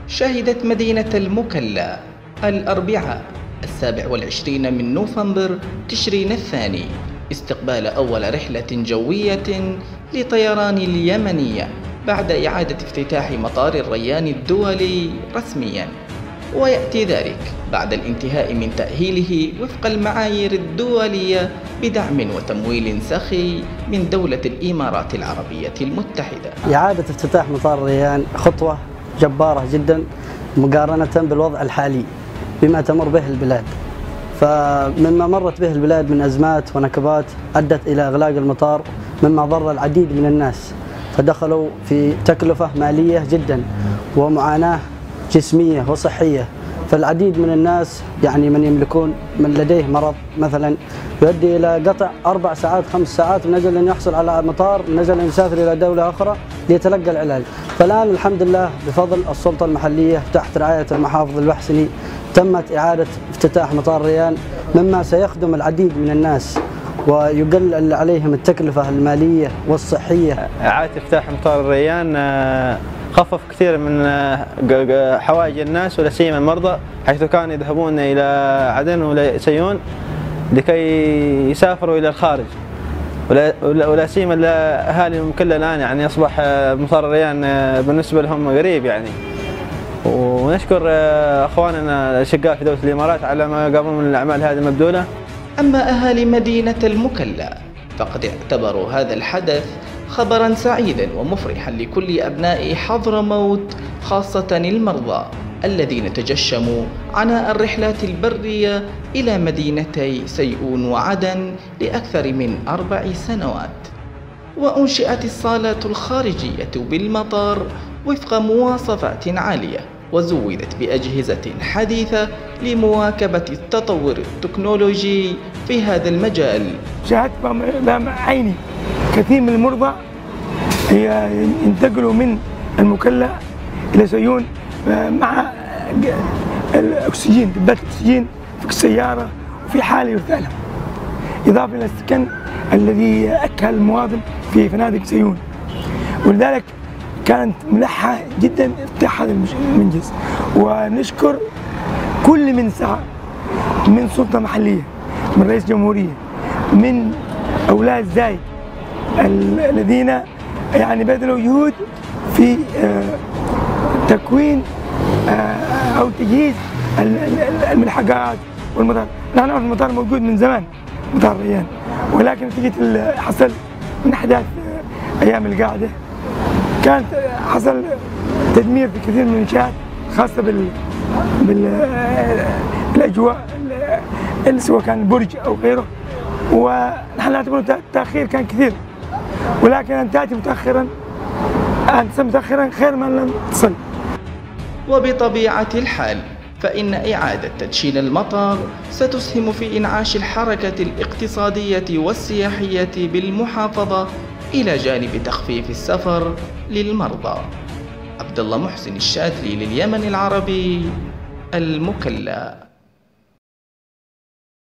شهدت مدينة المكلا الأربعاء 27 من نوفمبر تشرين الثاني استقبال أول رحلة جوية لطيران اليمنية بعد إعادة افتتاح مطار الريان الدولي رسمياً، ويأتي ذلك بعد الانتهاء من تأهيله وفق المعايير الدولية بدعم وتمويل سخي من دولة الإمارات العربية المتحدة. إعادة افتتاح مطار الريان خطوة جبارة جدا مقارنة بالوضع الحالي بما تمر به البلاد، فمما مرت به البلاد من أزمات ونكبات أدت إلى إغلاق المطار، مما ضر العديد من الناس، فدخلوا في تكلفة مالية جدا ومعاناة جسمية وصحية. فالعديد من الناس يعني من لديه مرض مثلا يؤدي إلى قطع 4 ساعات 5 ساعات من أجل أن يحصل على مطار، من أجل أن يسافر إلى دولة أخرى ليتلقى العلاج. فالآن الحمد لله بفضل السلطة المحلية تحت رعاية المحافظ البحسني تمت إعادة افتتاح مطار الريان، مما سيخدم العديد من الناس ويقلل عليهم التكلفة المالية والصحية. إعادة افتتاح مطار الريان خفف كثير من حوائج الناس ولا سيما المرضى، حيث كانوا يذهبون إلى عدن ولا سيون لكي يسافروا إلى الخارج، ولا سيما أهالي المكلا الآن يعني أصبح مطار الريان بالنسبة لهم قريب يعني. ونشكر أخواننا الأشقاء في دولة الإمارات على ما قاموا من الأعمال هذه المبذولة. أما أهالي مدينة المكلا فقد اعتبروا هذا الحدث خبرا سعيدا ومفرحا لكل أبناء حضرموت، خاصة المرضى الذين تجشموا عناء الرحلات البرية إلى مدينتي سيئون وعدن لأكثر من 4 سنوات. وأنشئت الصالات الخارجية بالمطار وفق مواصفات عالية، وزودت بأجهزة حديثة لمواكبة التطور التكنولوجي في هذا المجال. شاهدت بعيني كثير من المرضى ينتقلوا من المكلا إلى سيئون مع الأكسجين، دبات الأكسجين في السيارة وفي حالة يرثى لهم، إضافة إلى السكن الذي أكل المواطن في فنادق سيئون. ولذلك كانت ملحة جدا افتتاح هذا المنجز، ونشكر كل من سعى، من سلطة محلية، من رئيس جمهورية، من أولاد زايد الذين يعني بذلوا جهود في تكوين أو تجهيز الملحقات والمطار. نحن نعرف المطار موجود من زمان، مطار الريان، ولكن نتيجة اللي حصل من أحداث أيام القاعدة كانت حصل تدمير في كثير من المنشآت، خاصة بالأجواء سواء كان برج أو غيره، ونحن نعتبر التأخير كان كثير، ولكن أن تأتي متأخرا خير من لم تصل. وبطبيعة الحال فإن إعادة تدشين المطار ستسهم في إنعاش الحركة الاقتصادية والسياحية بالمحافظة إلى جانب تخفيف السفر للمرضى. عبد الله محسن الشاذلي لليمن العربي، المكلا.